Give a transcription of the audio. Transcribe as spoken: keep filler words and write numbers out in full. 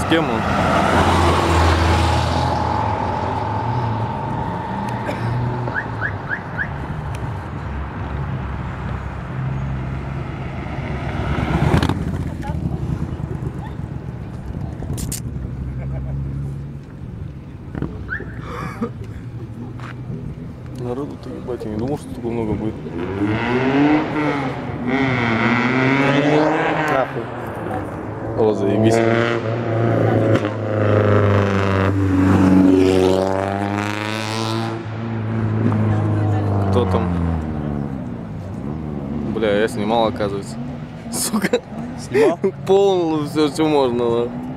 тему. Народу-то, ебать, я не думал, что такого много будет. Нахуй. О, заебись. Кто там? Бля, я снимал, оказывается. Сука. Снимал? Полностью все, что можно, да.